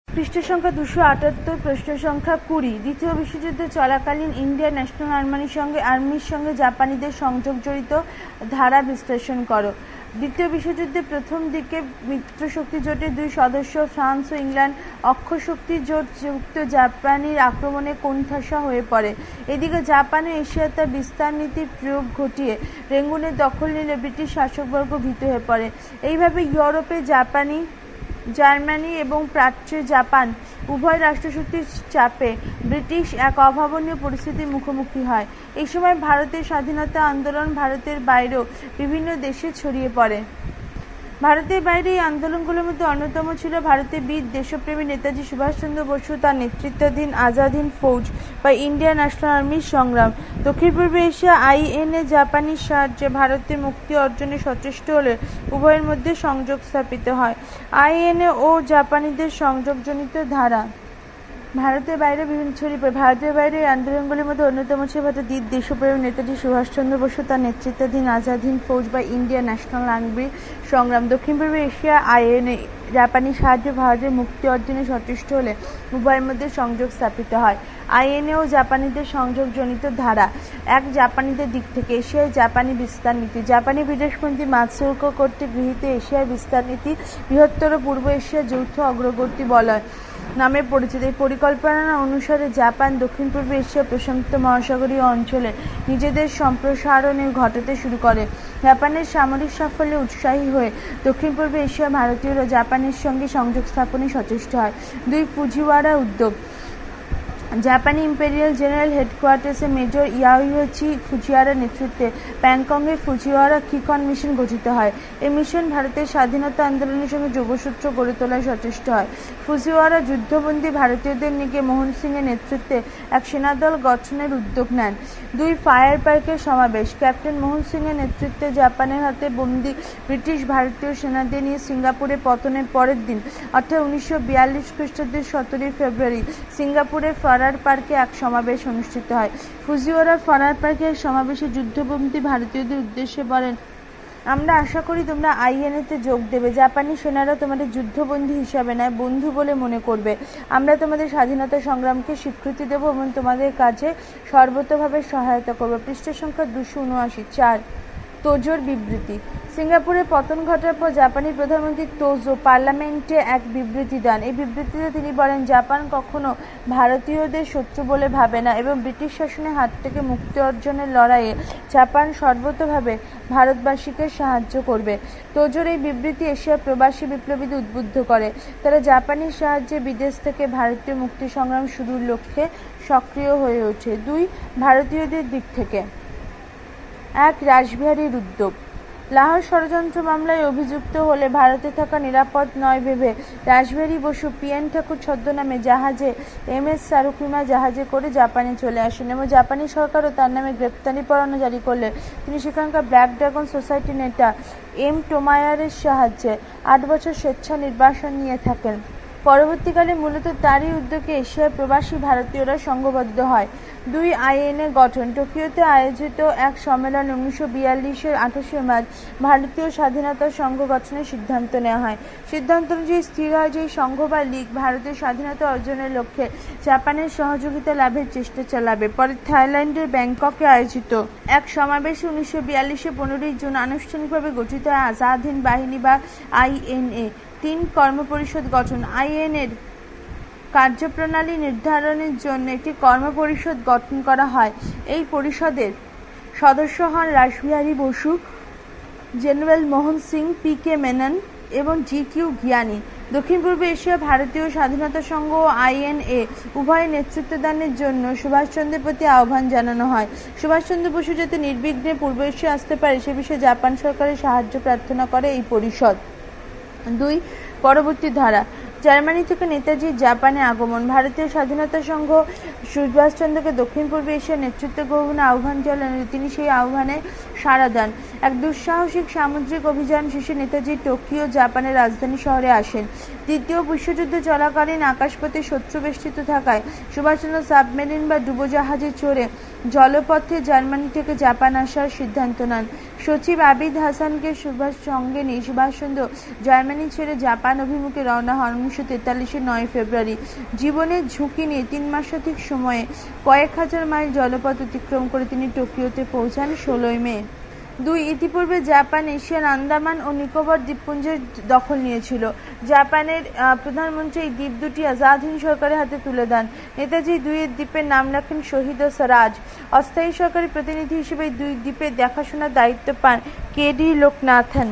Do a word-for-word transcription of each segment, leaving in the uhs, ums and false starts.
পৃষ্ঠ সংখ্যা দুশো আটাত্তর, প্রশ্ন সংখ্যা কুড়ি। দ্বিতীয় বিশ্বযুদ্ধ চলাকালীন ইন্ডিয়ান ন্যাশনাল আর্মির সঙ্গে আর্মির সঙ্গে জাপানিদের সংযোগ জড়িত ধারা বিশ্লেষণ করো। দ্বিতীয় বিশ্বযুদ্ধে প্রথম দিকে মিত্রশক্তি জোটের দুই সদস্য ফ্রান্স ও ইংল্যান্ড অক্ষশক্তি জোট যুক্ত জাপানির আক্রমণে কোণঠাসা হয়ে পড়ে। এদিকে জাপান ও এশিয়া তার বিস্তার নীতির প্রয়োগ ঘটিয়ে রেঙ্গুনের দখল নিলে ব্রিটিশ শাসকবর্গ ভীত হয়ে পড়ে। এইভাবে ইউরোপে জাপানি জার্মানি এবং প্রাচ্যে জাপান উভয় রাষ্ট্রশক্তির চাপে ব্রিটিশ এক অভাবনীয় পরিস্থিতির মুখোমুখি হয়। এই সময় ভারতের স্বাধীনতা আন্দোলন ভারতের বাইরেও বিভিন্ন দেশে ছড়িয়ে পড়ে। ভারতের বাইরে এই আন্দোলনগুলোর মধ্যে অন্যতম ছিল ভারতের বীর দেশপ্রেমী নেতাজি সুভাষচন্দ্র বসু তার নেতৃত্বাধীন আজাদ হিন্দ ফৌজ বা ইন্ডিয়ান ন্যাশনাল আর্মির সংগ্রাম। দক্ষিণ পূর্ব এশিয়া আইএনএ জাপানির সাহায্যে ভারতের মুক্তি অর্জনে সচেষ্ট হলে উভয়ের মধ্যে সংযোগ স্থাপিত হয়। আইএনএ ও জাপানিদের সংযোগজনিত ধারা ভারতের বাইরে বিভিন্ন ছড়িয়ে পড়ে। ভারতের বাইরে এই আন্দোলনগুলির মধ্যে অন্যতম ছিল ভারতের বীর দেশপ্রেমী নেতাজি সুভাষচন্দ্র বসু তার নেতৃত্বাধীন আজাদ হিন্দ ফৌজ বা ইন্ডিয়ান ন্যাশনাল আর্মির সংগ্রাম। দক্ষিণ পূর্ব এশিয়া আইএনএ জাপানি সাহায্যে ভারতের মুক্তি অর্জনে সচেষ্ট হলে উভয়ের মধ্যে সংযোগ স্থাপিত হয়। আইএনএ ও জাপানিদের সংযোগজনিত ধারা এক জাপানিদের দিক থেকে এশিয়ায় জাপানি বিস্তার নীতি। জাপানি বিদেশমন্ত্রী মাতসুওকা কর্তৃক গৃহীত এশিয়ার বিস্তার নীতি বৃহত্তর পূর্ব এশিয়ার যৌথ অগ্রগতি বলয় নামে পরিচিত। এই পরিকল্পনা অনুসারে জাপান দক্ষিণ পূর্ব এশিয়া প্রশান্ত মহাসাগরীয় অঞ্চলে নিজেদের সম্প্রসারণে ঘটাতে শুরু করে। জাপানের সামরিক সাফল্যে উৎসাহী হয়ে দক্ষিণ পূর্ব এশিয়া ভারতীয়রা জাপানের সঙ্গে সংযোগ স্থাপনে সচেষ্ট হয়। দুই ফুজিওয়ারা উদ্যোগ জাপানি ইম্পেরিয়াল জেনারেল হেডকোয়ার্টার্সে মেজর ইয়াসুইচি ফুজিওয়ারার নেতৃত্বে প্যাংকংয়ে ফুজিওয়ারা কিকন মিশন গঠিত হয়। এই মিশন ভারতের স্বাধীনতা আন্দোলনের সঙ্গে যোগসূত্র গড়ে তোলায় সচেষ্ট হয়। ফুজিওয়ারা যুদ্ধবন্দী ভারতীয়দের নিয়ে মোহন সিংয়ের নেতৃত্বে এক সেনাদল গঠনের উদ্যোগ নেন। দুই ফায়ার পার্কের সমাবেশ ক্যাপ্টেন মোহন সিংয়ের নেতৃত্বে জাপানের হাতে বন্দী ব্রিটিশ ভারতীয় সেনাদের নিয়ে সিঙ্গাপুরে পতনের পরের দিন অর্থাৎ উনিশশো বিয়াল্লিশ খ্রিস্টাব্দের সতেরোই ফেব্রুয়ারি সিঙ্গাপুরে ফারার পার্কে এক সমাবেশ অনুষ্ঠিত হয়। ফুজিওয়ারা ফারার পার্কে এক সমাবেশে যুদ্ধবন্দী ভারতীয়দের উদ্দেশ্যে বলেন, আমরা আশা করি তোমরা আইএনএতে যোগ দেবে। জাপানি সেনারা তোমাদের যুদ্ধবন্দী হিসাবে নয়, বন্ধু বলে মনে করবে। আমরা তোমাদের স্বাধীনতা সংগ্রামকে স্বীকৃতি দেব এবং তোমাদের কাজে সর্বতোভাবে সহায়তা করব। পৃষ্ঠ সংখ্যা দুশো উনআশি। চার তোজোর বিবৃতি সিঙ্গাপুরে পতন ঘটার পর জাপানি প্রধানমন্ত্রী তোজো পার্লামেন্টে এক বিবৃতি দেন। এই বিবৃতিতে তিনি বলেন, জাপান কখনো ভারতীয়দের শত্রু বলে ভাবে না এবং ব্রিটিশ শাসনের হাত থেকে মুক্তি অর্জনের লড়াইয়ে জাপান সর্বতোভাবে ভারতবাসীকে সাহায্য করবে। তোজোর এই বিবৃতি এশিয়ার প্রবাসী বিপ্লবীদের উদ্বুদ্ধ করে। তারা জাপানির সাহায্যে বিদেশ থেকে ভারতীয় মুক্তি সংগ্রাম শুরুর লক্ষ্যে সক্রিয় হয়ে ওঠে। দুই ভারতীয়দের দিক থেকে এক রাসবিহারীর উদ্যোগ লাহোর ষড়যন্ত্র মামলায় অভিযুক্ত হলে ভারতে থাকা নিরাপদ নয় ভেবে রাসবিহারী বসু পিএন ঠাকুর ছদ্মনামে জাহাজে এম এস সারুকিমা জাহাজে করে জাপানে চলে আসেন এবং জাপানি সরকারও তার নামে গ্রেপ্তারি পরোয়ানা জারি করলে তিনি সেখানকার ব্ল্যাক ড্রাগন সোসাইটি নেতা এম টোমায়ারের সাহায্যে আট বছর স্বেচ্ছা নির্বাসন নিয়ে থাকেন। পরবর্তীকালে মূলত তারই উদ্যোগে এশিয়ার প্রবাসী ভারতীয়রা সংঘবদ্ধ হয়। দুই আইএনএ গঠন টোকিওতে আয়োজিত এক সম্মেলন উনিশশো বিয়াল্লিশের আঠাশে মার্চ ভারতীয় স্বাধীনতা সংঘ গঠনের সিদ্ধান্ত নেওয়া হয়। সিদ্ধান্ত অনুযায়ী স্থির হয় যে সংঘ বা লীগ ভারতের স্বাধীনতা অর্জনের লক্ষ্যে জাপানের সহযোগিতা লাভের চেষ্টা চালাবে। পরে থাইল্যান্ডের ব্যাংককে আয়োজিত এক সমাবেশে উনিশশো বিয়াল্লিশে পনেরোই জুন আনুষ্ঠানিকভাবে গঠিত হয় আজাদ হিন্দ বাহিনী বা আইএনএ। তিন কর্মপরিষদ গঠন আইএনএর কার্যপ্রণালী নির্ধারণের জন্য একটি কর্মপরিষদ গঠন করা হয়। এই পরিষদের সদস্য হন Rashbehari Bose, General Mohan Singh, P K Menon এবং জি কিউ গিয়ানি। দক্ষিণ পূর্ব এশিয়া ভারতীয় স্বাধীনতা সংঘ ও আইএনএ উভয় নেতৃত্বদানের জন্য সুভাষচন্দ্রের প্রতি আহ্বান জানানো হয়। সুভাষচন্দ্র বসু যাতে নির্বিঘ্নে পূর্ব এশিয়া আসতে পারে সে বিষয়ে জাপান সরকারের সাহায্য প্রার্থনা করে এই পরিষদ। দুই পরবর্তী ধারা জার্মানি থেকে নেতাজির জাপানে আগমন ভারতীয় স্বাধীনতা সংঘ সুভাষচন্দ্রকে দক্ষিণ পূর্ব এশিয়ার নেতৃত্ব গ্রহণে আহ্বান জানালে তিনি সেই আহ্বানে সাড়া দেন। এক দুঃসাহসিক সামুদ্রিক অভিযান শেষে নেতাজি টোকিও জাপানের রাজধানী শহরে আসেন। দ্বিতীয় বিশ্বযুদ্ধ চলাকালীন আকাশপথে শত্রু বেষ্টিত থাকায় সুভাষচন্দ্র সাবমেরিন বা ডুবোজাহাজে চড়ে জলপথে জার্মানি থেকে জাপান আসার সিদ্ধান্ত নেন। সচিব আবিদ হাসানকে সুভাষ সঙ্গে নিয়ে সুভাষচন্দ্র জার্মানি ছেড়ে জাপান অভিমুখে রওনা হন উনিশশো তেতাল্লিশের নয় ফেব্রুয়ারি। জীবনের ঝুঁকি নিয়ে তিন মাসাধিক সময়ে কয়েক হাজার মাইল জলপথ অতিক্রম করে তিনি টোকিওতে পৌঁছান ষোলোই মে। দুই ইতিপূর্বে জাপান এশিয়ার আন্দামান ও নিকোবর দ্বীপপুঞ্জের দখল নিয়েছিল। জাপানের প্রধানমন্ত্রী এই দ্বীপ দুটি আজাদ হিন্দ সরকারের হাতে তুলে দেন। নেতাজি দুই দ্বীপের নাম রাখেন শহীদ ও স্বরাজ। অস্থায়ী সরকারি প্রতিনিধি হিসেবে দুই দ্বীপের দেখাশোনার দায়িত্ব পান কে ডি লোকনাথন।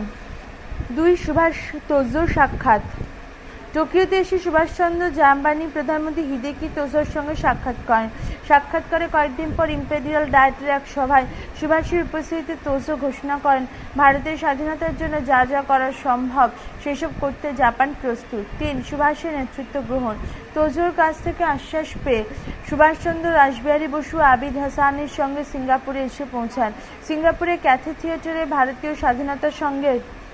দুই সুভাষ তোজো সাক্ষাৎ। টোকিওতে এসে সুভাষচন্দ্র জাপানি প্রধানমন্ত্রী হিদেকি তোজোর সঙ্গে সাক্ষাৎ করেন। সাক্ষাৎকারে কয়েকদিন পর ইম্পেরিয়াল ডায়েটের এক সভায় সুভাষের উপস্থিতিতে তোজো ঘোষণা করেন ভারতের স্বাধীনতার জন্য যা যা করা সম্ভব সেসব করতে জাপান প্রস্তুত। তিন সুভাষের নেতৃত্ব গ্রহণ। তোজোর কাছ থেকে আশ্বাস পেয়ে সুভাষচন্দ্র রাসবিহারী বসু আবিদ হাসানের সঙ্গে সিঙ্গাপুরে এসে পৌঁছান। সিঙ্গাপুরে ক্যাথে থিয়েটারে ভারতীয় স্বাধীনতার সঙ্গে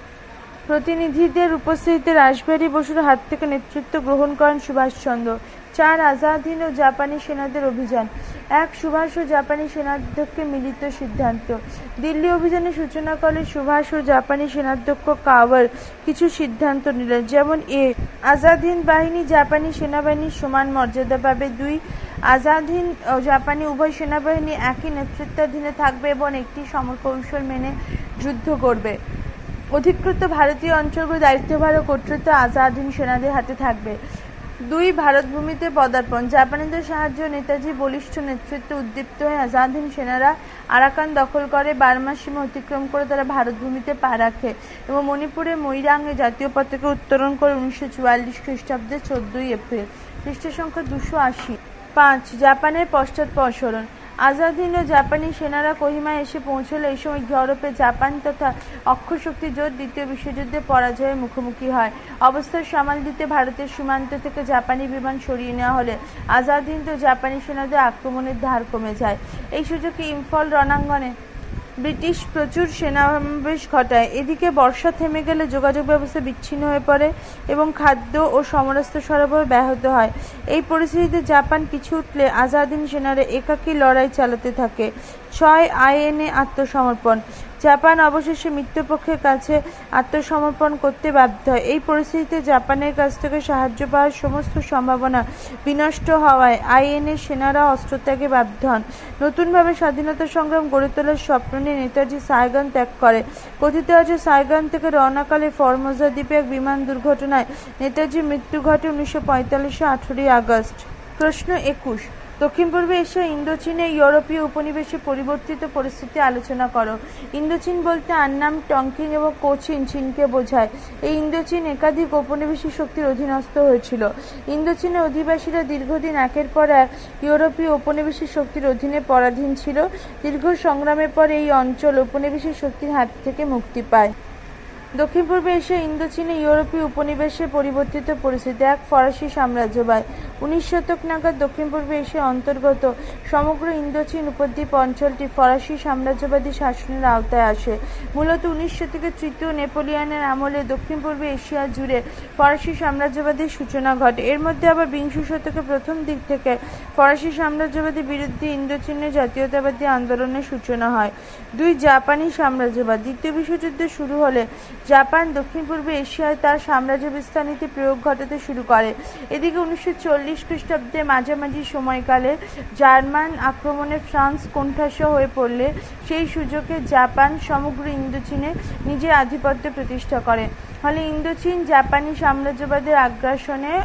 প্রতিনিধিদের উপস্থিতিতে রাসবিহারী বসুর হাত থেকে নেতৃত্ব গ্রহণ করেন সুভাষচন্দ্র। চার আজাদ হিন্দ ও জাপানি সেনাদের অভিযান। এক সুভাষ ও জাপানি সেনাধ্যক্ষের মিলিত সিদ্ধান্ত। দিল্লি অভিযানের সূচনা করলে সুভাষ ও জাপানি সেনাধ্যক্ষ কাওয়ার কিছু সিদ্ধান্ত নিলেন, যেমন এ আজাদ হিন্দ বাহিনী জাপানি সেনাবাহিনীর সমান মর্যাদা পাবে। দুই আজাদ হিন্দ ও জাপানি উভয় সেনাবাহিনী একই নেতৃত্বাধীনে থাকবে এবং একটি সমরকৌশল মেনে যুদ্ধ করবে। অধিকৃত ভারতীয় অঞ্চলগুলো দায়িত্বভার ও কর্তৃত্ব আজাদ হিন্দ সেনাদের হাতে থাকবে। দুই ভারত ভূমিতে পদার্পণ। জাপানিদের সাহায্য নেতাজি বলিষ্ঠ নেতৃত্বে উদ্দীপ্ত হয়ে আজাদ হিন্দ সেনারা আরাকান দখল করে বার্মা সীমা অতিক্রম করে তারা ভারত ভূমিতে পা রাখে এবং মণিপুরে মৈরাংয়ে জাতীয় পতাকা উত্তোলন করে উনিশশো চুয়াল্লিশ খ্রিস্টাব্দের চোদ্দই এপ্রিল। খ্রিস্ট সংখ্যা দুশো আশি। পাঁচ জাপানের পশ্চাৎপসরণ। আজাদ হিন্দ ও জাপানি সেনারা কোহিমায় এসে পৌঁছলে এই সময় ইউরোপে জাপান তথা অক্ষশক্তি জোট দ্বিতীয় বিশ্বযুদ্ধে পরাজয়ের মুখোমুখি হয়। অবস্থার সামাল দিতে ভারতের সীমান্ত থেকে জাপানি বিমান সরিয়ে নেওয়া হলে আজাদ হিন্দ ও জাপানি সেনাদের আক্রমণের ধার কমে যায়। এই সুযোগে ইম্ফল রণাঙ্গনে ব্রিটিশ প্রচুর সেনাসমাবেশ ঘটায়। এদিকে বর্ষা থেমে গেলে যোগাযোগ ব্যবস্থা বিচ্ছিন্ন হয়ে পড়ে এবং খাদ্য ও সমরাস্ত্র সরবরাহ ব্যাহত হয়। এই পরিস্থিতিতে জাপান পিছু উঠলে আজাদ হিন্দ সেনারা একাকী লড়াই চালাতে থাকে। ছয় আইএনএ আত্মসমর্পণ। জাপান অবশেষে মিত্রপক্ষের কাছে আত্মসমর্পণ করতে বাধ্য হয়। এই পরিস্থিতিতে জাপানের কাছ থেকে সাহায্য পাওয়ার সমস্ত সম্ভাবনা বিনষ্ট হওয়ায় আইএনএ সেনারা অস্ত্রত্যাগে বাধ্য হন। নতুনভাবে স্বাধীনতা সংগ্রাম গড়ে তোলার স্বপ্ন নিয়ে নেতাজি সাইগন ত্যাগ করে। কথিত আছে সাইগন থেকে রওনাকালে ফরমোজা দ্বীপে এক বিমান দুর্ঘটনায় নেতাজির মৃত্যু ঘটে উনিশশো পঁয়তাল্লিশে আঠারোই আগস্ট। প্রশ্ন একুশ। দক্ষিণ পূর্ব এশিয়া ইন্দোচীনে ইউরোপীয় উপনিবেশে পরিবর্তিত পরিস্থিতি আলোচনা করো। ইন্দোচীন বলতে আন্নাম, টংকিং এবং কোচিন চীনকে বোঝায়। এই ইন্দোচীন একাধিক ঔপনিবেশিক শক্তির অধীনস্থ হয়েছিল। ইন্দোচীনের অধিবাসীরা দীর্ঘদিন একের পর এক ইউরোপীয় ঔপনিবেশিক শক্তির অধীনে পরাধীন ছিল। দীর্ঘ সংগ্রামের পর এই অঞ্চল ঔপনিবেশিক শক্তির হাত থেকে মুক্তি পায়। দক্ষিণ পূর্ব এশিয়া ইন্দোচীনে ইউরোপীয় উপনিবেশে পরিবর্তিত পরিস্থিতি। এক ফরাসি সাম্রাজ্যবাদ। উনিশ শতক নাগাদ দক্ষিণ পূর্ব এশিয়ার অন্তর্গত সমগ্র ইন্দোচীন উপদ্বীপ অঞ্চলটি ফরাসি সাম্রাজ্যবাদী শাসনের আওতায় আসে। মূলত উনিশ শতকের তৃতীয় নেপোলিয়নের আমলে দক্ষিণ পূর্ব এশিয়া জুড়ে ফরাসি সাম্রাজ্যবাদীর সূচনা ঘটে। এর মধ্যে আবার বিংশ শতকের প্রথম দিক থেকে ফরাসি সাম্রাজ্যবাদীর বিরুদ্ধে ইন্দোচীনের জাতীয়তাবাদী আন্দোলনের সূচনা হয়। দুই জাপানি সাম্রাজ্যবাদ। দ্বিতীয় বিশ্বযুদ্ধ শুরু হলে জাপান দক্ষিণ পূর্ব এশিয়ায় তার সাম্রাজ্য বিস্তার নীতি প্রয়োগ ঘটাতে শুরু করে। এদিকে উনিশশো চল্লিশ খ্রিস্টাব্দের মাঝামাঝি সময়কালে জার্মান আক্রমণে ফ্রান্স কোণঠাসা হয়ে পড়লে সেই সুযোগে জাপান সমগ্র ইন্দোচীনে নিজের আধিপত্য প্রতিষ্ঠা করে। ফলে ইন্দোচীন জাপানি সাম্রাজ্যবাদের আগ্রাসনে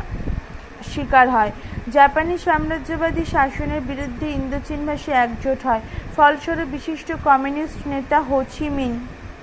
শিকার হয়। জাপানি সাম্রাজ্যবাদী শাসনের বিরুদ্ধে ইন্দোচীনবাসী একজোট হয়। ফলস্বরূপ বিশিষ্ট কমিউনিস্ট নেতা হো চি মিন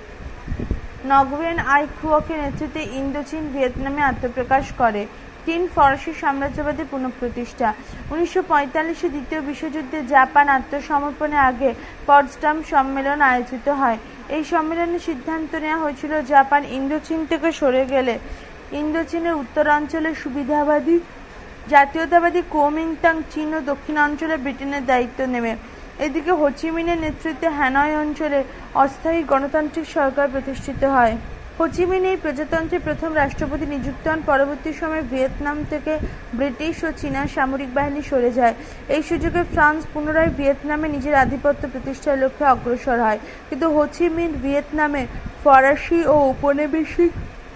নগুয়েন আই খুয়োকের নেতৃত্বে ইন্দোচীন ভিয়েতনামে আত্মপ্রকাশ করে। তিন ফরাসি সাম্রাজ্যবাদের পুনঃপ্রতিষ্ঠা। উনিশশো পঁয়তাল্লিশে দ্বিতীয় বিশ্বযুদ্ধে জাপান আত্মসমর্পণের আগে পটসডাম সম্মেলন আয়োজিত হয়। এই সম্মেলনে সিদ্ধান্ত নেওয়া হয়েছিল জাপান ইন্দোচীন থেকে সরে গেলে ইন্দোচীনের উত্তরাঞ্চলের সুবিধাবাদী জাতীয়তাবাদী কুওমিন্টাং চীন ও দক্ষিণাঞ্চলে ব্রিটেনের দায়িত্ব নেবে। এদিকে হো চি মিনের নেতৃত্বে হ্যানয় অঞ্চলে অস্থায়ী গণতান্ত্রিক সরকার প্রতিষ্ঠিত হয়। হো চি মিন এই প্রজাতন্ত্রের প্রথম রাষ্ট্রপতি নিযুক্ত হন। পরবর্তী সময়ে ভিয়েতনাম থেকে ব্রিটিশ ও চীনা সামরিক বাহিনী সরে যায়। এই সুযোগে ফ্রান্স পুনরায় ভিয়েতনামে নিজের আধিপত্য প্রতিষ্ঠার লক্ষ্যে অগ্রসর হয়, কিন্তু হো চি মিন ভিয়েতনামে ফরাসি ও ঔপনিবেশিক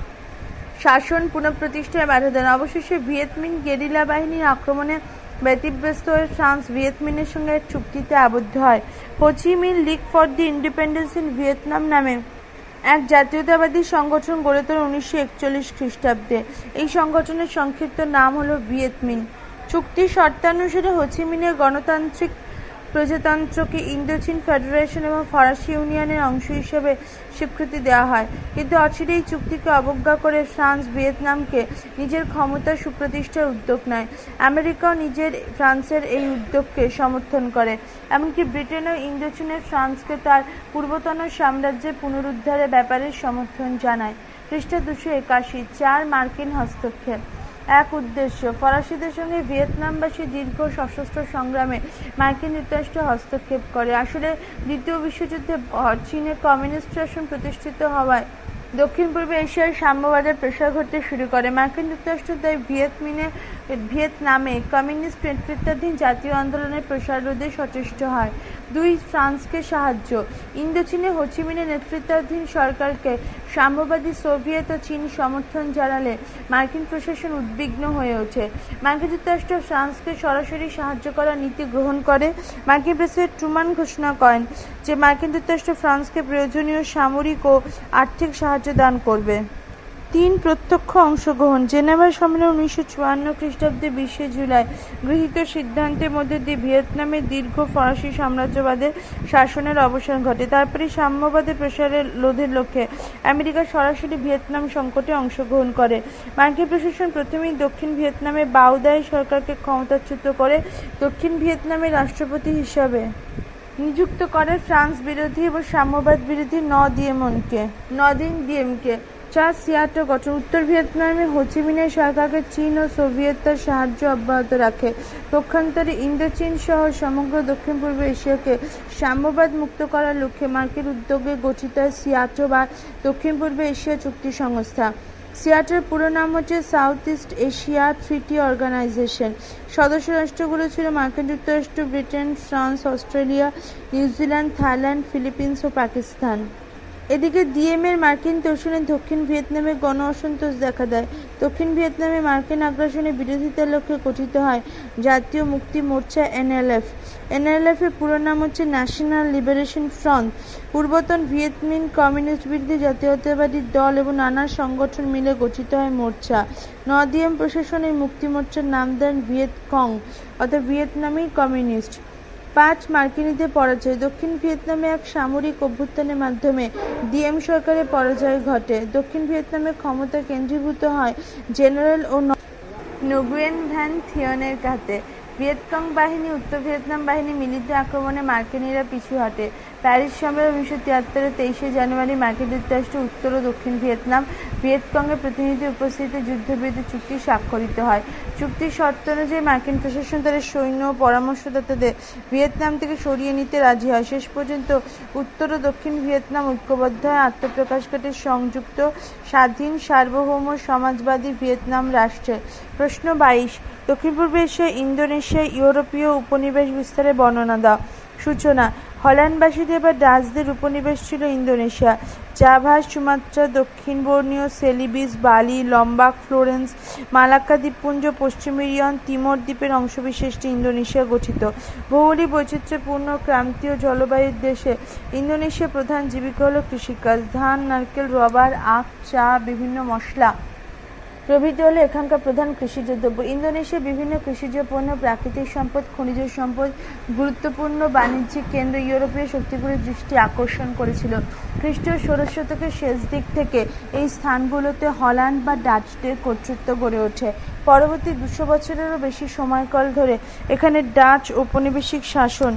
শাসন পুনঃপ্রতিষ্ঠায় বাধা দেন। অবশেষে ভিয়েত মিন গেরিলা বাহিনীর আক্রমণে ব্যতিব্যস্ত হয়ে ফ্রান্স ভিয়েত মিনের সঙ্গে এক চুক্তিতে আবদ্ধ হয়। Ho Chi Minh League for the Independence in Vietnam নামে এক জাতীয়তাবাদী সংগঠন গড়ে তোলেন উনিশশো একচল্লিশ খ্রিস্টাব্দে। এই সংগঠনের সংক্ষিপ্ত নাম হল ভিয়েত মিন। চুক্তির শর্তানুসারে হো চি মিনের গণতান্ত্রিক প্রজাতন্ত্রকে ইন্দোচীন ফেডারেশন এবং ফরাসি ইউনিয়নের অংশ হিসেবে স্বীকৃতি দেওয়া হয়, কিন্তু অচিরেই এই চুক্তিকে অবজ্ঞা করে ফ্রান্স ভিয়েতনামকে নিজের ক্ষমতা সুপ্রতিষ্ঠার উদ্যোগ নেয়। আমেরিকাও নিজের ফ্রান্সের এই উদ্যোগকে সমর্থন করে। এমনকি ব্রিটেনও ইন্দোচীনে ফ্রান্সকে তার পূর্বতন সাম্রাজ্যের পুনরুদ্ধারের ব্যাপারে সমর্থন জানায়। পৃষ্ঠা দুশো একাশি চার মার্কিন হস্তক্ষেপ। এক উদ্দেশ্য, ফরাসিদের সঙ্গে ভিয়েতনামবাসী দীর্ঘ সশস্ত্র সংগ্রামে মার্কিন যুক্তরাষ্ট্র হস্তক্ষেপ করে। আসলে দ্বিতীয় বিশ্বযুদ্ধে চীনে কমিউনিস্ট শাসন প্রতিষ্ঠিত হওয়ায় দক্ষিণ পূর্ব এশিয়ার সাম্যবাদের প্রসার ঘটতে শুরু করে। মার্কিন যুক্তরাষ্ট্র তাই ভিয়েত মিনে ভিয়েতনামে কমিউনিস্ট নেতৃত্বাধীন জাতীয় আন্দোলনের প্রসার রোধে সচেষ্ট হয়। দুই ফ্রান্সকে সাহায্য। ইন্দোচীনে হো চি মিনের নেতৃত্বাধীন সরকারকে সাম্যবাদী সোভিয়েত ও চীন সমর্থন জানালে মার্কিন প্রশাসন উদ্বিগ্ন হয়ে ওঠে। মার্কিন যুক্তরাষ্ট্র ফ্রান্সকে সরাসরি সাহায্য করার নীতি গ্রহণ করে। মার্কিন প্রেসিডেন্ট ট্রুম্যান ঘোষণা করেন যে মার্কিন যুক্তরাষ্ট্র ফ্রান্সকে প্রয়োজনীয় সামরিক ও আর্থিক সাহায্য দান করবে। তিন প্রত্যক্ষ অংশগ্রহণ। জেনেভা সম্মেলন উনিশশো চুয়ান্ন খ্রিস্টাব্দে বিশে জুলাই গৃহীত সিদ্ধান্তের মধ্যে দিয়ে ভিয়েতনামের দীর্ঘ ফরাসি সাম্রাজ্যবাদের শাসনের অবসান ঘটে। তারপরে সাম্যবাদের প্রসারের রোধের লক্ষ্যে আমেরিকা সরাসরি ভিয়েতনাম সংকটে অংশগ্রহণ করে। মার্কিন প্রশাসন প্রথমেই দক্ষিণ ভিয়েতনামে বাওদাই সরকারকে ক্ষমতাচ্যুত করে দক্ষিণ ভিয়েতনামের রাষ্ট্রপতি হিসাবে নিযুক্ত করে ফ্রান্স বিরোধী এবং সাম্যবাদ বিরোধী ন দিয়েমনকে নদিন দিয়েমকে। চার সিয়াটো গঠন। উত্তর ভিয়েতনামে হো চি মিনের সরকারকে চীন ও সোভিয়েত তার সাহায্য অব্যাহত রাখে। পক্ষান্তরে ইন্দোচীন সহ সমগ্র দক্ষিণ পূর্ব এশিয়াকে সাম্যবাদ মুক্ত করার লক্ষ্যে মার্কিন উদ্যোগে গঠিত হয় সিয়াটো বা দক্ষিণ পূর্ব এশিয়া চুক্তি সংস্থা। সিয়াটোর পুরো নাম হচ্ছে South East Asia Treaty Organisation. সদস্য রাষ্ট্রগুলো ছিল মার্কিন যুক্তরাষ্ট্র, Britain, France, Australia, New Zealand, Thailand, Philippines ও পাকিস্তান। এদিকে দিয়েমের মার্কিন তোষণে দক্ষিণ ভিয়েতনামে গণ অসন্তোষ দেখা দেয়। দক্ষিণ ভিয়েতনামে মার্কিন আগ্রাসনের বিরোধিতার লক্ষ্যে গঠিত হয় জাতীয় মুক্তি মোর্চা N L F. N L F এর পুরো নাম হচ্ছে ন্যাশনাল লিবারেশন ফ্রন্ট। পূর্বতন ভিয়েত মিন কমিউনিস্ট বিরোধী জাতীয়তাবাদী দল এবং নানা সংগঠন মিলে গঠিত হয় মোর্চা। নদিয়াম প্রশাসন এই মুক্তি মোর্চার নাম দেন ভিয়েত কং অর্থাৎ ভিয়েতনামি কমিউনিস্ট। পাঁচ মার্কিনীদের পরাজয়। দক্ষিণ ভিয়েতনামে এক সামরিক অভ্যুত্থানের মাধ্যমে ডিএম সরকারের পরাজয় ঘটে। দক্ষিণ ভিয়েতনামে ক্ষমতা কেন্দ্রীভূত হয় জেনারেল ও নুগুয়েন ভ্যান থিয়নের হাতে। ভিয়েতকং বাহিনী উত্তর ভিয়েতনাম বাহিনী মিলিত আক্রমণে মার্কিনীরা পিছু হটে। প্যারিস সম্মেলন উনিশশো তিয়াত্তরে তেইশে জানুয়ারি মার্কিন যুক্তরাষ্ট্র উত্তর ও দক্ষিণ ভিয়েতনাম ভিয়েতকংয়ের প্রতিনিধি উপস্থিতিতে যুদ্ধবিরতি চুক্তি স্বাক্ষরিত হয়। চুক্তির শর্ত অনুযায়ী মার্কিন প্রশাসন তাদের সৈন্য ও পরামর্শদাতাদের ভিয়েতনাম থেকে সরিয়ে নিতে রাজি হয়। শেষ পর্যন্ত উত্তর ও দক্ষিণ ভিয়েতনাম ঐক্যবদ্ধ হয় আত্মপ্রকাশ ঘটে সংযুক্ত স্বাধীন সার্বভৌম সমাজবাদী ভিয়েতনাম রাষ্ট্রে। প্রশ্ন বাইশ। দক্ষিণ পূর্ব এশিয়া, ইন্দোনেশিয়া, ইউরোপীয় উপনিবেশ বিস্তারের বর্ণনা দাও। সূচনা। হল্যান্ডবাসীদের বা ডাচদের উপনিবেশ ছিল ইন্দোনেশিয়া। জাভা, সুমাত্রা, দক্ষিণ Borneo, Celebes, Bali, Lombok, Florence, Malacca দ্বীপপুঞ্জ, পশ্চিম ইরিয়ন, তিমোর দ্বীপের অংশবিশেষটি ইন্দোনেশিয়া গঠিত। ভৌগোলিক বৈচিত্র্যপূর্ণ ক্রান্তীয় জলবায়ুর দেশে ইন্দোনেশিয়ার প্রধান জীবিকা হল কৃষিকাজ। ধান, নারকেল, রবার, আখ, চা, বিভিন্ন মশলা প্রভৃতি হল এখানকার প্রধান কৃষিজ দ্রব্য। ইন্দোনেশিয়ার বিভিন্ন কৃষিজ পণ্য, প্রাকৃতিক সম্পদ, খনিজ সম্পদ গুরুত্বপূর্ণ বাণিজ্যিক কেন্দ্র ইউরোপীয় শক্তিগুলির দৃষ্টি আকর্ষণ করেছিল। খ্রিস্টীয় ষোড়শ শতকের শেষ দিক থেকে এই স্থানগুলোতে হল্যান্ড বা ডাচদের কর্তৃত্ব গড়ে ওঠে। পরবর্তী দুশো বছরেরও বেশি সময়কাল ধরে এখানে ডাচ ঔপনিবেশিক শাসন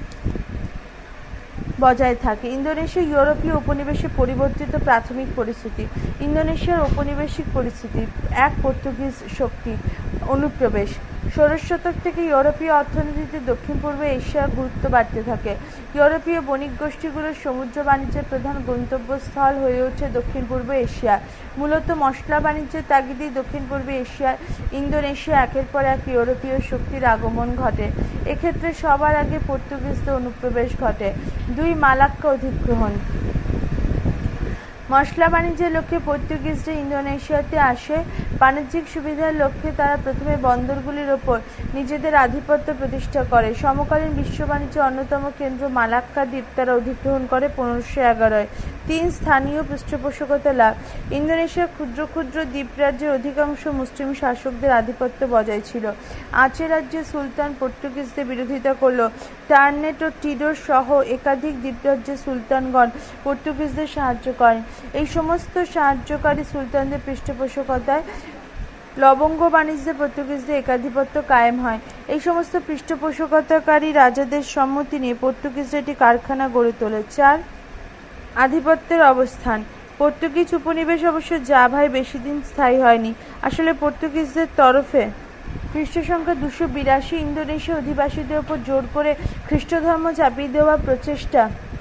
বজায় থাকে। ইন্দোনেশিয়া ইউরোপীয় উপনিবেশে পরিবর্তিত প্রাথমিক পরিস্থিতি। ইন্দোনেশিয়ার ঔপনিবেশিক পরিস্থিতি। এক পর্তুগিজ শক্তি অনুপ্রবেশ। ষোড়শ শতক থেকে ইউরোপীয় অর্থনীতিতে দক্ষিণ পূর্ব এশিয়ার গুরুত্ব বাড়তে থাকে। ইউরোপীয় বণিক গোষ্ঠীগুলোর সমুদ্র বাণিজ্যের প্রধান গন্তব্যস্থল হয়ে ওঠে দক্ষিণ পূর্ব এশিয়া। মূলত মশলা বাণিজ্যের তাগিদেই দক্ষিণ পূর্ব এশিয়ার ইন্দোনেশিয়া একের পর এক ইউরোপীয় শক্তির আগমন ঘটে। এক্ষেত্রে সবার আগে পর্তুগিজদের অনুপ্রবেশ ঘটে। দুই মালাক্কা অধিগ্রহণ। মশলা বাণিজ্যের লক্ষ্যে পর্তুগিজরা ইন্দোনেশিয়াতে আসে। বাণিজ্যিক সুবিধার লক্ষ্যে তারা প্রথমে বন্দরগুলির ওপর নিজেদের আধিপত্য প্রতিষ্ঠা করে। সমকালীন বিশ্ব বাণিজ্যের অন্যতম কেন্দ্র মালাক্কা দ্বীপ তারা অধিগ্রহণ করে পনেরোশো এগারোয়। তিন স্থানীয় পৃষ্ঠপোষকতা লাভ। ইন্দোনেশিয়ার ক্ষুদ্র ক্ষুদ্র দ্বীপরাজ্যের অধিকাংশ মুসলিম শাসকদের আধিপত্য বজায় ছিল। আচে রাজ্যের সুলতান পর্তুগিজদের বিরোধিতা করল। টার্নেট ও টিডোর সহ একাধিক দ্বীপরাজ্যের সুলতানগণ পর্তুগিজদের সাহায্য করেন। এই সমস্ত সাহায্যকারী সুলতানদের পৃষ্ঠপোষকতায় লবঙ্গ বাণিজ্যে পর্তুগিজদের একাধিপত্য কায়েম হয়। এই সমস্ত পৃষ্ঠপোষকতাকারী রাজাদের সম্মতি নিয়ে পর্তুগিজরা একটি কারখানা গড়ে তোলে। চার আধিপত্যের অবস্থান। পর্তুগিজ উপনিবেশ অবশ্য জাভায় বেশি দিন স্থায়ী হয়নি। আসলে পর্তুগিজদের তরফে খ্রিস্ট সংখ্যা দুশো বিরাশি ইন্দোনেশীয় অধিবাসীদের ওপর জোর করে খ্রিস্টধর্ম চাপিয়ে দেওয়ার প্রচেষ্টা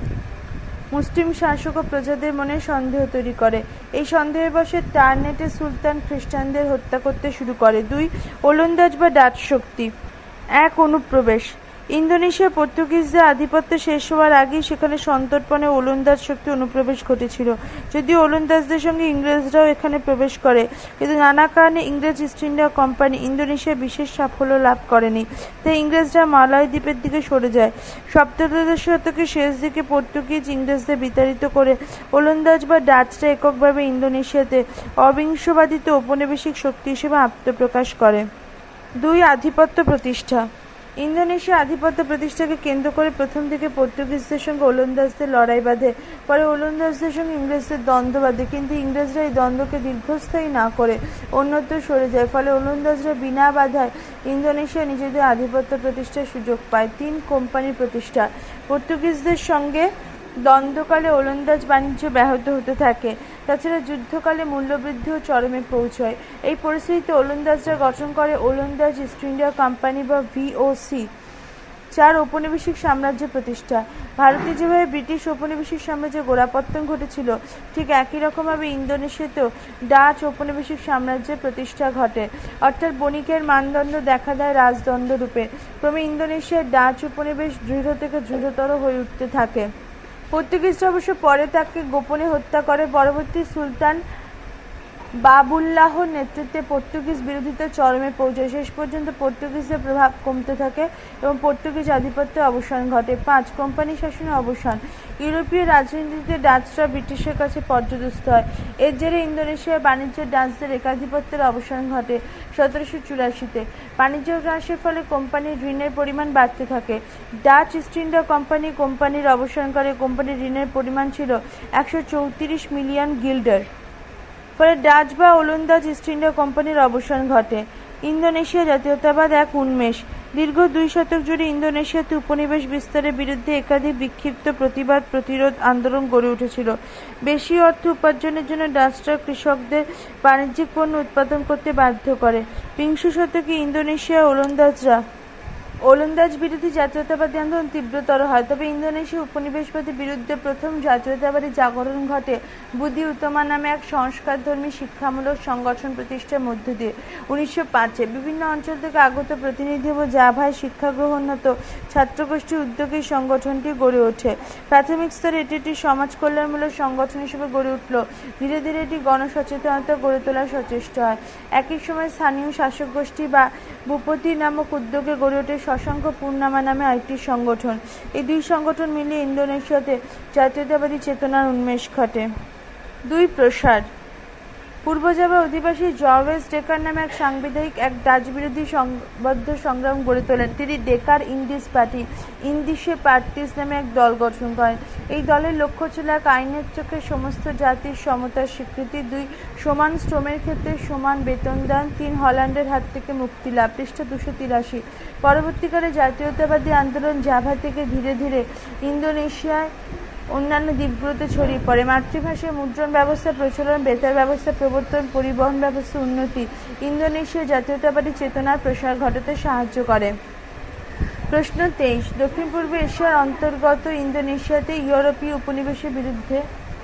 মুসলিম শাসক ও প্রজাদের মনে সন্দেহ তৈরি করে। এই সন্দেহের বশে টার্নেটের সুলতান খ্রিস্টানদের হত্যা করতে শুরু করে। দুই ওলন্দাজ বা ডাচ শক্তি। এক অনুপ্রবেশ। ইন্দোনেশিয়া পর্তুগিজদের আধিপত্য শেষ হওয়ার আগেই সেখানে সন্তর্পণে ওলন্দাজ শক্তি অনুপ্রবেশ ঘটেছিল। যদিও ওলন্দাজদের সঙ্গে ইংরেজরাও এখানে প্রবেশ করে, কিন্তু নানা কারণে ইংরেজ ইস্ট ইন্ডিয়া কোম্পানি ইন্দোনেশিয়া বিশেষ সাফল্য লাভ করেনি। তাই ইংরেজরা মালয় দ্বীপের দিকে সরে যায়। সপ্তদশ শতকের শেষ দিকে পর্তুগিজ ইংরেজদের বিতাড়িত করে ওলন্দাজ বা ডাচরা এককভাবে ইন্দোনেশিয়াতে অবিংশবাদিত ঔপনিবেশিক শক্তি হিসেবে আত্মপ্রকাশ করে। দুই আধিপত্য প্রতিষ্ঠা। ইন্দোনেশিয়া আধিপত্য প্রতিষ্ঠাকে কেন্দ্র করে প্রথম দিকে পর্তুগিজদের সঙ্গে ওলন্দাজদের লড়াই বাঁধে। পরে ওলন্দাজদের সঙ্গে ইংরেজদের দ্বন্দ্ব বাঁধে, কিন্তু ইংরেজরা এই দ্বন্দ্বকে দীর্ঘস্থায়ী না করে অন্যত্র সরে যায়। ফলে ওলন্দাজরা বিনা বাধায় ইন্দোনেশিয়া নিজেদের আধিপত্য প্রতিষ্ঠার সুযোগ পায়। তিন কোম্পানির প্রতিষ্ঠা। পর্তুগিজদের সঙ্গে দ্বন্দ্বকালে ওলন্দাজ বাণিজ্য ব্যাহত হতে থাকে। তাছাড়া যুদ্ধকালে মূল্যবৃদ্ধিও চরমে পৌঁছয়। এই পরিস্থিতিতে ওলন্দাজরা গঠন করে ওলন্দাজ ইস্ট ইন্ডিয়া কোম্পানি বা ভিওসি। চার ঔপনিবেশিক সাম্রাজ্য প্রতিষ্ঠা। ভারতে যেভাবে ব্রিটিশ ঔপনিবেশিক সাম্রাজ্যের গোড়াপত্তন ঘটেছিল, ঠিক একই রকমভাবে ইন্দোনেশিয়াতেও ডাচ ঔপনিবেশিক সাম্রাজ্যের প্রতিষ্ঠা ঘটে। অর্থাৎ বণিকের মানদণ্ড দেখা দেয় রাজদণ্ড রূপে। ক্রমে ইন্দোনেশিয়ার ডাচ উপনিবেশ দৃঢ় থেকে দৃঢ়তর হয়ে উঠতে থাকে। পর্তুগিজরা অবশ্য পরে তাকে গোপনে হত্যা করে। পরবর্তী সুলতান বাবুল্লাহর নেতৃত্বে পর্তুগিজ বিরোধিতা চরমে পৌঁছায়। শেষ পর্যন্ত পর্তুগিজদের প্রভাব কমতে থাকে এবং পর্তুগিজ আধিপত্যের অবসান ঘটে। পাঁচ কোম্পানি শাসনের অবসান। ইউরোপীয় রাজনীতিতে ডাচরা ব্রিটিশের কাছে পর্যদস্ত হয়। এর জেরে ইন্দোনেশিয়ার বাণিজ্যে ডাচদের একাধিপত্যের অবসান ঘটে সতেরোশো চুরাশিতে। বাণিজ্য হ্রাসের ফলে কোম্পানির ঋণের পরিমাণ বাড়তে থাকে। ডাচ ইস্ট ইন্ডিয়া কোম্পানি কোম্পানির অবসান করে। কোম্পানির ঋণের পরিমাণ ছিল একশো চৌত্রিশ মিলিয়ন গিল্ডার। ফলে ডাচ বা ওলন্দাজ ইস্ট ইন্ডিয়া কোম্পানির অবসান ঘটে। ইন্দোনেশিয়া জাতীয়তাবাদ এক উন্মেষ। দীর্ঘ দুই শতক জুড়ে ইন্দোনেশিয়াতে উপনিবেশ বিস্তারের বিরুদ্ধে একাধিক বিক্ষিপ্ত প্রতিবাদ প্রতিরোধ আন্দোলন গড়ে উঠেছিল। বেশি অর্থ উপার্জনের জন্য ডাচরা কৃষকদের বাণিজ্যিক পণ্য উৎপাদন করতে বাধ্য করে। বিংশ শতকে ইন্দোনেশিয়া ওলন্দাজরা ওলন্দাজ বিরোধী জাতীয়তাবাদী আন্দোলন তীব্রতর হয়। তবে ইন্দোনেশিয়া উপনিবেশবাদের বিরুদ্ধে প্রথম জাতীয়তাবাদী জাগরণ ঘটে বুদি উতমা নামে এক সংস্কারধর্মী শিক্ষামূলক সংগঠন প্রতিষ্ঠার মধ্য দিয়ে। উনিশশো পাঁচে বিভিন্ন অঞ্চল থেকে আগত প্রতিনিধি ও জাভায় শিক্ষা গ্রহণরত ছাত্রগোষ্ঠীর উদ্যোগে সংগঠনটি গড়ে ওঠে। প্রাথমিক স্তরে এটি একটি সমাজ কল্যাণমূলক সংগঠন হিসেবে গড়ে উঠল। ধীরে ধীরে এটি গণসচেতনতা গড়ে তোলার সচেষ্ট হয়। একই সময় স্থানীয় শাসক গোষ্ঠী বা ভূপতি নামক উদ্যোগে গড়ে ওঠে শশাঙ্ক পূর্ণিমা নামে আরেকটি সংগঠন। এই দুই সংগঠন মিলিয়ে ইন্দোনেশিয়াতে জাতীয়তাবাদী চেতনার উন্মেষ ঘটে। দুই প্রসার। পূর্ব জাভা অধিবাসী জর্জেস ডেকার নামে এক সাংবিধানিক এক ডাচ বিরোধী সংবদ্ধ সংগ্রাম গড়ে তোলেন। তিনি Dekker Indies Party Indische Partij নামে এক দল গঠন করেন। এই দলের লক্ষ্য ছিল এক আইনের চোখে সমস্ত জাতির সমতার স্বীকৃতি। দুই সমান শ্রমের ক্ষেত্রে সমান বেতন দান। তিন হল্যান্ডের হাত থেকে মুক্তি লাভ। পৃষ্ঠা দুশো তিরাশি। পরবর্তীকালে জাতীয়তাবাদী আন্দোলন জাভা থেকে ধীরে ধীরে ইন্দোনেশিয়ায় অন্যান্য দ্বীপগুলোতে ছড়িয়ে পড়ে। মাতৃভাষায় মুদ্রণ ব্যবস্থা প্রচলন, বেতার ব্যবস্থা প্রবর্তন, পরিবহন ব্যবস্থা উন্নতি ইন্দোনেশীয় জাতীয়তাবাদী চেতনার প্রসার ঘটাতে সাহায্য করে। প্রশ্ন তেইশ। দক্ষিণ পূর্ব এশিয়ার অন্তর্গত ইন্দোনেশিয়াতে ইউরোপীয় উপনিবেশের বিরুদ্ধে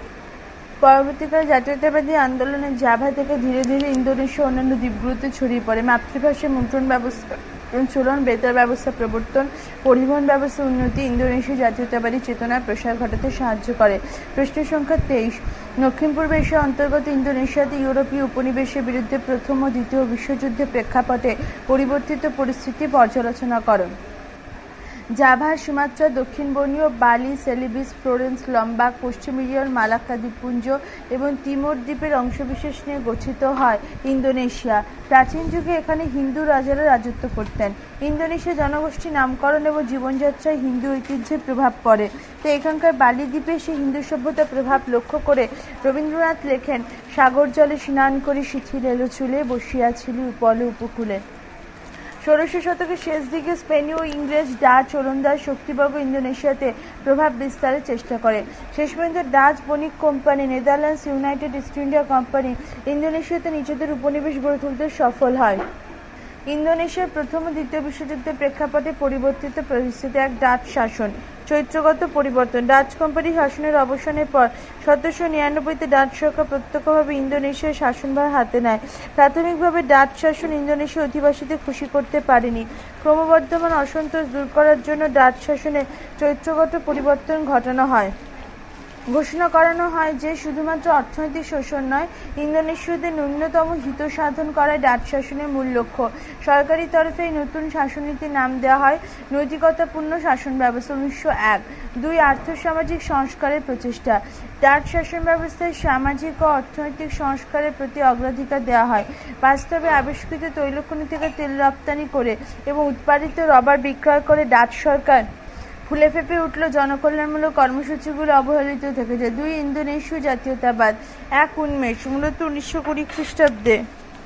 পরবর্তীকালে জাতীয়তাবাদী আন্দোলনের জাভা থেকে ধীরে ধীরে ইন্দোনেশিয়া অন্যান্য দ্বীপগুলোতে ছড়িয়ে পড়ে। মাতৃভাষায় মুদ্রণ ব্যবস্থা প্রচলন, বেতার ব্যবস্থা প্রবর্তন, পরিবহন ব্যবস্থা উন্নতি ইন্দোনেশীয় জাতীয়তাবাদী চেতনার প্রসার ঘটাতে সাহায্য করে। প্রশ্ন সংখ্যা তেইশ। দক্ষিণ পূর্ব এশিয়ার অন্তর্গত ইন্দোনেশিয়াতে ইউরোপীয় উপনিবেশের বিরুদ্ধে প্রথম ও দ্বিতীয় বিশ্বযুদ্ধের প্রেক্ষাপটে পরিবর্তিত পরিস্থিতি পর্যালোচনা করো। জাভা, সুমাত্রা, দক্ষিণ বোর্নিও, বালি, সেলিবিস, ফ্লোরেন্স, লম্বাক, পশ্চিম ইরিয়ন, মালাক্কা দ্বীপপুঞ্জ এবং তিমোর দ্বীপের অংশবিশেষ নিয়ে গঠিত হয় ইন্দোনেশিয়া। প্রাচীন যুগে এখানে হিন্দু রাজারা রাজত্ব করতেন। ইন্দোনেশিয়া জনগোষ্ঠী নামকরণ এবং জীবনযাত্রায় হিন্দু ঐতিহ্যের প্রভাব পড়ে। তো এখানকার বালি দ্বীপে সে হিন্দু সভ্যতার প্রভাব লক্ষ্য করে রবীন্দ্রনাথ লেখেন, সাগর জলে স্নান করি শিথিল এলো চুলে, বসিয়াছিলি উপলে উপকূলে। ষোড়শ শতকের শেষ দিকে স্পেনীয়, ইংরেজ, ডাচ, ওলন্দাজ শক্তিবর্গ ইন্দোনেশিয়াতে প্রভাব বিস্তারের চেষ্টা করে। শেষ পর্যন্ত ডাচ বণিক company, Netherlands, United East India Company ইন্দোনেশিয়াতে নিজেদের উপনিবেশ গড়ে তুলতে সফল হয়। ইন্দোনেশিয়ার প্রথম ও দ্বিতীয় বিশ্বযুদ্ধের প্রেক্ষাপটে পরিবর্তিত পরিস্থিতি। এক, ডাচ শাসন। চরিত্রগত পরিবর্তন। ডাচ কোম্পানি শাসনের অবসানের পর সতেরোশো নিরানব্বইতে ডাচ সরকার প্রত্যক্ষভাবে ইন্দোনেশিয়ার শাসনভার হাতে নেয়। প্রাথমিকভাবে ডাচ শাসন ইন্দোনেশিয়ার অধিবাসীদের খুশি করতে পারেনি। ক্রমবর্ধমান অসন্তোষ দূর করার জন্য ডাচ শাসনে চরিত্রগত পরিবর্তন ঘটানো হয়। ঘোষণা করানো হয় যে শুধুমাত্র অর্থনৈতিক শোষণ নয়, ইন্দোনেশীয়দের ন্যূনতম হিত সাধন করাই ডাচ শাসনের মূল লক্ষ্য। সরকারি তরফে এই নতুন শাসননীতির নাম দেওয়া হয় নৈতিকতাপূর্ণ শাসন ব্যবস্থা। উনিশশো এক। দুই, আর্থসামাজিক সংস্কারের প্রচেষ্টা। ডাচ শাসন ব্যবস্থায় সামাজিক ও অর্থনৈতিক সংস্কারের প্রতি অগ্রাধিকার দেওয়া হয়। বাস্তবে আবিষ্কৃত তৈলখনি থেকে তেল রপ্তানি করে এবং উৎপাদিত রবার বিক্রয় করে ডাচ সরকার ফুলে ফেঁপে উঠল। জনকল্যাণমূলক কর্মসূচিগুলো অবহেলিত থেকে যায়। দুই, ইন্দোনেশীয় জাতীয়তাবাদ। এক, উন্মেষ। মূলত উনিশশো কুড়ি খ্রিস্টাব্দে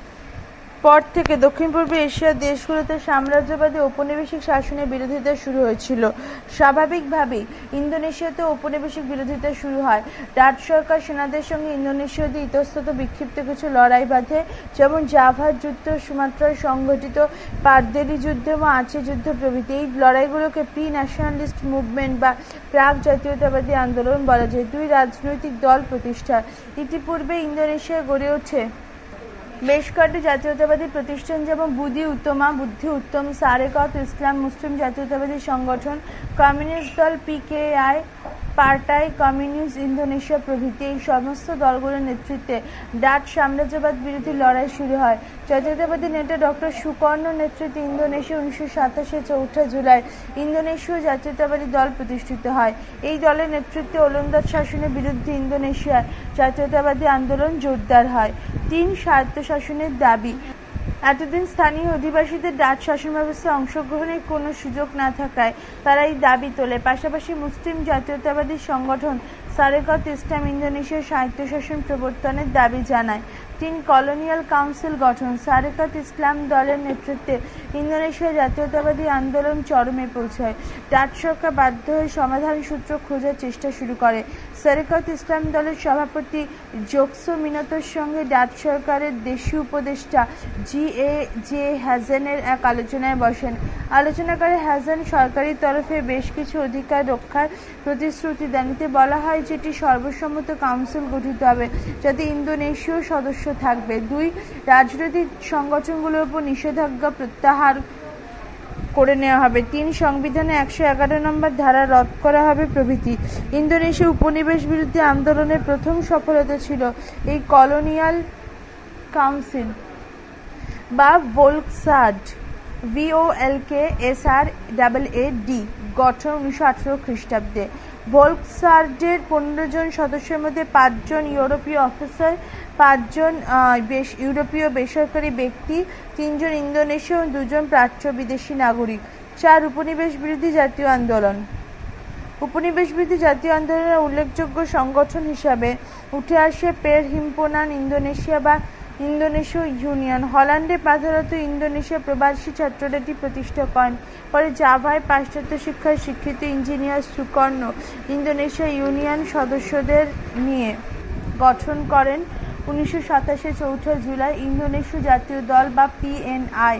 পর থেকে দক্ষিণ পূর্ব এশিয়ার দেশগুলোতে সাম্রাজ্যবাদী ঔপনিবেশিক শাসনের বিরোধিতা শুরু হয়েছিল। স্বাভাবিকভাবেই ইন্দোনেশিয়াতে ঔপনিবেশিক বিরোধিতা শুরু হয়। ডাচ সরকার সেনাদের সঙ্গে ইন্দোনেশীয়দের ইতস্তত বিক্ষিপ্ত কিছু লড়াই বাঁধে, যেমন জাভার যুদ্ধ, সুমাত্রায় সংঘটিত পারদেরি যুদ্ধ এবং আচে যুদ্ধ প্রভৃতি। এই লড়াইগুলোকে প্রি ন্যাশনালিস্ট মুভমেন্ট বা প্রাক জাতীয়তাবাদী আন্দোলন বলা যায়। দুই, রাজনৈতিক দল প্রতিষ্ঠা। ইতিপূর্বে ইন্দোনেশিয়া গড়ে ওঠে বেশ কয়েকটি জাতীয়তাবাদী প্রতিষ্ঠান, যেমন বুদি উত্তমা, বুদ্ধি উত্তম, সারেকত, ইসলাম মুসলিম জাতীয়তাবাদী সংগঠন, কমিউনিস্ট দল, পিকেআই, পার্টাই কমিউনিস্ট ইন্দোনেশিয়া প্রভৃতি। এই সমস্ত দলগুলোর নেতৃত্বে ডাচ সাম্রাজ্যবাদ বিরোধী লড়াই শুরু হয়। জাতীয়তাবাদী নেতা ডক্টর সুকর্ণ নেতৃত্বে ইন্দোনেশিয়া উনিশশো সাতাশে চৌঠা জুলাই ইন্দোনেশীয় জাতীয়তাবাদী দল প্রতিষ্ঠিত হয়। এই দলের নেতৃত্বে ওলন্দাজ শাসনের বিরুদ্ধে ইন্দোনেশিয়ার জাতীয়তাবাদী আন্দোলন জোরদার হয়। তিন, স্বায়ত্তশাসনের দাবি। এতদিন স্থানীয় অধিবাসীদের ডাচ শাসন ব্যবস্থায় অংশগ্রহণের কোনো সুযোগ না থাকায় তারা এই দাবি তোলে। পাশাপাশি মুসলিম জাতীয়তাবাদী সংগঠন সারেকত ইসলাম ইন্দোনেশিয়ার স্বায়ত্তশাসন প্রবর্তনের দাবি জানায়। তিন, কলোনিয়াল কাউন্সিল গঠন। সারেকত ইসলাম দলের নেতৃত্বে ইন্দোনেশিয়া জাতীয়তাবাদী আন্দোলন চরমে পৌঁছায়। ডাচ সরকার বাধ্য হয়ে সমাধান সূত্র খোঁজার চেষ্টা শুরু করে। সারেকত ইসলাম দলের সভাপতি জোকসো মিনতোর সঙ্গে ডাচ সরকারের দেশীয় উপদেষ্টা জি এ জে হ্যাজেনের এক আলোচনায় বসেন। আলোচনাকালে হ্যাজেন সরকারি তরফে বেশ কিছু অধিকার রক্ষার প্রতিশ্রুতি দেন। এতে বলা হয় যে এটি সর্বসম্মত কাউন্সিল গঠিত হবে যাতে ইন্দোনেশীয় সদস্য থাকবে। দুই, রাজনৈতিক সংগঠনগুলোর উপর নিষেধাজ্ঞা প্রত্যাহার করে নেওয়া হবে। তিন, সংবিধানে একশো এগারো নম্বর ধারা রদ করা হবে প্রভৃতি। ইন্দোনেশিয়া উপনিবেশ বিরোধী আন্দোলনের প্রথম সফলতা ছিল এই কলোনিয়াল কাউন্সিল বা Volksraad V O L K S R double A D গঠন উনিশশো আঠারো খ্রিস্টাব্দে। ভোল্কসার্ডের পনেরো জন সদস্যের মধ্যে পাঁচজন ইউরোপীয় অফিসার, পাঁচজন বেশ ইউরোপীয় বেসরকারি ব্যক্তি, তিনজন ইন্দোনেশীয় ও দুজন প্রাচ্য বিদেশি নাগরিক। চার, উপনিবেশ বিরোধী জাতীয় আন্দোলন। উপনিবেশ বিরোধী জাতীয় আন্দোলনের উল্লেখযোগ্য সংগঠন হিসাবে উঠে আসে পেরহিম্পোনান ইন্দোনেশিয়া বা ইন্দোনেশীয় ইউনিয়ন হল্যান্ডে পাথরত ইন্দোনেশিয়া প্রবাসী ছাত্ররা এটি প্রতিষ্ঠা করেন। পরে জাভায় পাশ্চাত্য শিক্ষায় শিক্ষিত ইঞ্জিনিয়ার সুকর্ণ ইন্দোনেশিয়া ইউনিয়ন সদস্যদের নিয়ে গঠন করেন উনিশশো সাতাশে চৌঠা জুলাই ইন্দোনেশীয় জাতীয় দল বা পিএনআই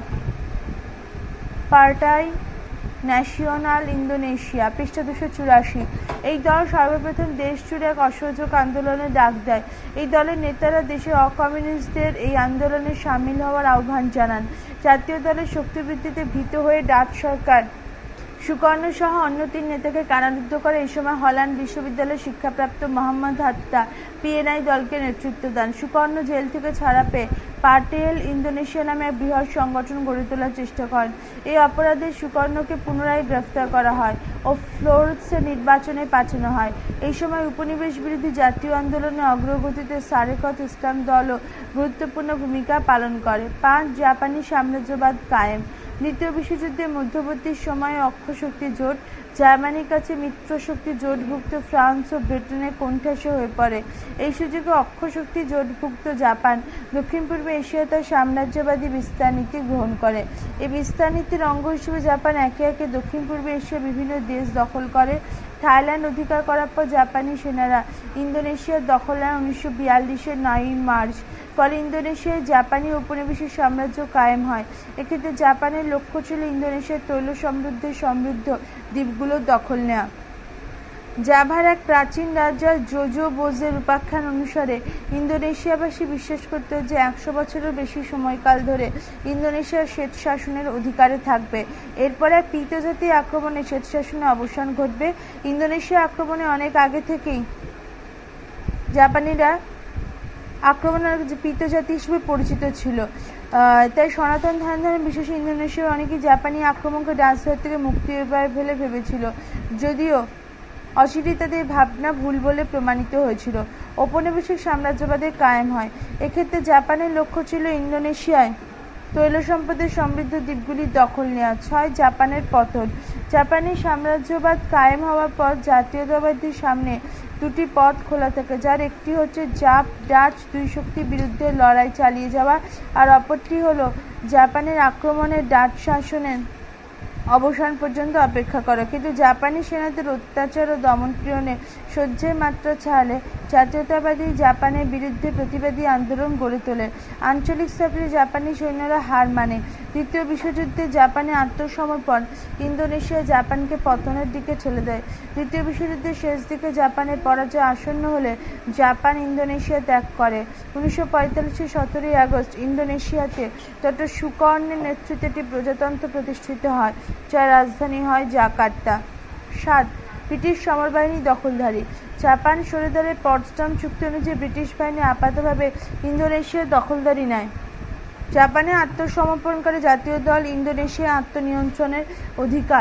পার্টাই ন্যাশনাল ইন্দোনেশিয়া পৃষ্ঠা দুশো চুরাশি। এই দল সর্বপ্রথম দেশ জুড়ে এক অসহযোগ আন্দোলনের ডাক দেয়। এই দলের নেতারা দেশের অকমিউনিস্টদের এই আন্দোলনে সামিল হওয়ার আহ্বান জানান। জাতীয় দলের শক্তিবৃদ্ধিতে ভীত হয়ে ডাচ সরকার সুকর্ণ সহ অন্য তিন নেতাকে কারারুদ্ধ করে। এই সময় হল্যান্ড বিশ্ববিদ্যালয়ের শিক্ষাপ্রাপ্ত মোহাম্মদ হাত্তা পিএনআই দলকে নেতৃত্ব দেন। সুকর্ণ জেল থেকে ছাড়া পেয়ে পার্টেল ইন্দোনেশিয়া নামে এক বৃহৎ সংগঠন গড়ে তোলার চেষ্টা করেন। এই অপরাধে সুকর্ণকে পুনরায় গ্রেফতার করা হয় ও ফ্লোরেন্সের নির্বাচনে পাঠানো হয়। এই সময় উপনিবেশ বিরোধী জাতীয় আন্দোলনে অগ্রগতিতে সারেকত ইসলাম দলও গুরুত্বপূর্ণ ভূমিকা পালন করে। পাঁচ জাপানি সাম্রাজ্যবাদ কায়েম। দ্বিতীয় বিশ্বযুদ্ধের মধ্যবর্তী সময়ে অক্ষশক্তি জোট জার্মানির কাছে মিত্রশক্তি জোটভুক্ত ফ্রান্স ও ব্রিটেনের কোণঠাসা হয়ে পড়ে। এই সুযোগে অক্ষশক্তি জোটভুক্ত জাপান দক্ষিণ পূর্ব এশিয়ায় তার সাম্রাজ্যবাদী বিস্তার নীতি গ্রহণ করে। এই বিস্তার নীতির অঙ্গ হিসেবে জাপান একে একে দক্ষিণ পূর্ব এশিয়ার বিভিন্ন দেশ দখল করে। থাইল্যান্ড অধিকার করার পর জাপানি সেনারা ইন্দোনেশিয়ার দখল নেয় উনিশশো বিয়াল্লিশের নয়ই মার্চ। ফলে ইন্দোনেশিয়ায় জাপানি উপনিবেশিক সাম্রাজ্য কায়েম হয়। এক্ষেত্রে জাপানের লক্ষ্য ছিল ইন্দোনেশিয়ার তৈল সমৃদ্ধ সমৃদ্ধ দ্বীপগুলো দখল নেওয়া। জাভার এক প্রাচীন রাজা জোজো বোজের উপাখ্যান অনুসারে ইন্দোনেশিয়াবাসী বিশ্বাস করত যে একশো বছরের বেশি সময়কাল ধরে ইন্দোনেশিয়ার শ্বেত শাসনের অধিকারে থাকবে। এরপরে পীত জাতি আক্রমণে শ্বেত শাসনের অবসান ঘটবে। ইন্দোনেশিয়া আক্রমণে অনেক আগে থেকেই জাপানিরা আক্রমণের পীত জাতি হিসেবে পরিচিত ছিল। তাই সনাতন ধ্যান ধারণা বিশেষ ইন্দোনেশিয়ার অনেকেই জাপানি আক্রমণকে ডাচদের থেকে মুক্তি উপায় ফেলে ভেবেছিল, যদিও অচিরেই তাদের ভাবনা ভুল বলে প্রমাণিত হয়েছিল। ঔপনিবেশিক সাম্রাজ্যবাদের কায়েম হয়। এক্ষেত্রে জাপানের লক্ষ্য ছিল ইন্দোনেশিয়ায় তৈল সম্পদের সমৃদ্ধ দ্বীপগুলির দখল নেওয়া। ছয় জাপানের পতন। জাপানি সাম্রাজ্যবাদ কায়েম হওয়ার পর জাতীয়তাবাদের সামনে দুটি পথ খোলা থাকে, যার একটি হচ্ছে জাপ ডাচ দুই শক্তির বিরুদ্ধে লড়াই চালিয়ে যাওয়া, আর অপরটি হলো জাপানের আক্রমণে ডাচ শাসনের অবসান পর্যন্ত অপেক্ষা করা। কিন্তু জাপানি সেনাদের অত্যাচার ও দমনপীড়নে সহ্যের মাত্রা ছাড়লে জাতীয়তাবাদী জাপানের বিরুদ্ধে প্রতিবাদী আন্দোলন গড়ে তোলে। আঞ্চলিক স্তরে জাপানি সৈন্যরা হার মানে। দ্বিতীয় বিশ্বযুদ্ধে জাপানে আত্মসমর্পণ ইন্দোনেশিয়া জাপানকে পতনের দিকে ঠেলে দেয়। দ্বিতীয় বিশ্বযুদ্ধের শেষ দিকে জাপানের পরাজয় আসন্ন হলে জাপান ইন্দোনেশিয়া ত্যাগ করে। উনিশশো পঁয়তাল্লিশের সতেরোই আগস্ট ইন্দোনেশিয়াতে ডক্টর সুকর্ণের নেতৃত্বে একটি প্রজাতন্ত্র প্রতিষ্ঠিত হয়, যার রাজধানী হয় জাকার্তা। সাত ব্রিটিশ সমরবাহিনী দখলদারি। জাপান সরিদারের পটসডাম চুক্তি অনুযায়ী ব্রিটিশ বাহিনী আপাতভাবে ইন্দোনেশিয়ার দখলদারি নেয়। জাপানে আত্মসমর্পণকারী জাতীয় দল ইন্দোনেশিয়া আত্মনিয়ন্ত্রণের অধিকার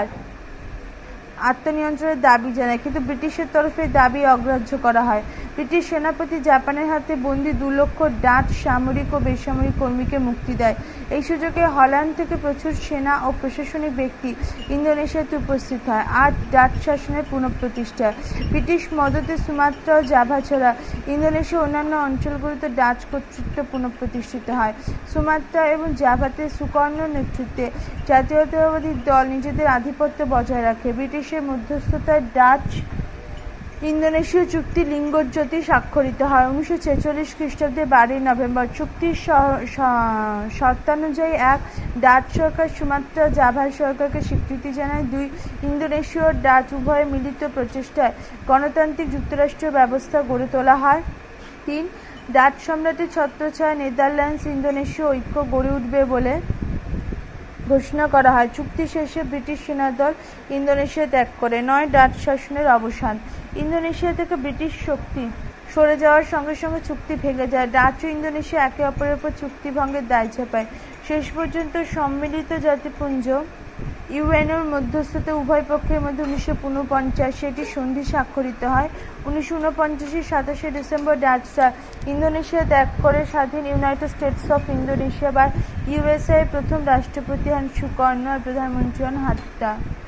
আত্মনিয়ন্ত্রণের দাবি জানায়, কিন্তু ব্রিটিশের তরফে দাবি অগ্রাহ্য করা হয়। ব্রিটিশ সেনাপতি জাপানের হাতে বন্দী দু লক্ষ ডাচ সামরিক ও বেসামরিক কর্মীকে মুক্তি দেয়। এই সুযোগে হল্যান্ড থেকে প্রচুর সেনা ও প্রশাসনিক ব্যক্তি ইন্দোনেশিয়াতে উপস্থিত হয়। আট ডাচ শাসনের পুনঃপ্রতিষ্ঠা। ব্রিটিশ মদতে সুমাত্রা ও জাভা ছাড়া ইন্দোনেশিয়ার অন্যান্য অঞ্চলগুলোতে ডাচ কর্তৃত্ব পুনঃপ্রতিষ্ঠিত হয়। সুমাত্রা এবং জাভাতে সুকর্ণর নেতৃত্বে জাতীয়তাবাদী দল নিজেদের আধিপত্য বজায় রাখে। ব্রিটিশের মধ্যস্থতায় ডাচ ইন্দোনেশীয় চুক্তি লিঙ্গজ্যোতি স্বাক্ষরিত হয় উনিশশো ছেচল্লিশ খ্রিস্টাব্দের বারোই নভেম্বর। চুক্তির শর্তানুযায়ী এক ডাচ সরকার সুমাত্রা জাভার সরকারকে স্বীকৃতি জানায়। দুই ইন্দোনেশীয় ডাচ উভয়ের মিলিত প্রচেষ্টায় গণতান্ত্রিক যুক্তরাষ্ট্রীয় ব্যবস্থা গড়ে তোলা হয়। তিন ডাচ সম্রাটের ছত্রছায়ায় নেদারল্যান্ডস ইন্দোনেশীয় ঐক্য গড়ে উঠবে বলে ঘোষণা করা হয়। চুক্তি শেষে ব্রিটিশ সেনাদল ইন্দোনেশিয়া ত্যাগ করে। নয় ডাচ শাসনের অবসান। ইন্দোনেশিয়া থেকে ব্রিটিশ শক্তি সরে যাওয়ার সঙ্গে সঙ্গে চুক্তি ভেঙে যায়। ডাচ ও ইন্দোনেশিয়া একে অপরের উপর চুক্তি ভঙ্গের দায় চাপায়। শেষ পর্যন্ত সম্মিলিত জাতিপুঞ্জ ইউএনওর মধ্যস্থতে উভয় পক্ষের মধ্যে উনিশশো ঊনপঞ্চাশে এটি সন্ধি স্বাক্ষরিত হয়। উনিশশো ঊনপঞ্চাশের সাতাশে ডিসেম্বর ডাচরা ইন্দোনেশিয়া ত্যাগ করে স্বাধীন ইউনাইটেড স্টেটস অফ ইন্দোনেশিয়া বা ইউএসএ প্রথম রাষ্ট্রপতি হন সুকর্ণ আর প্রধানমন্ত্রী হন হাত্তা।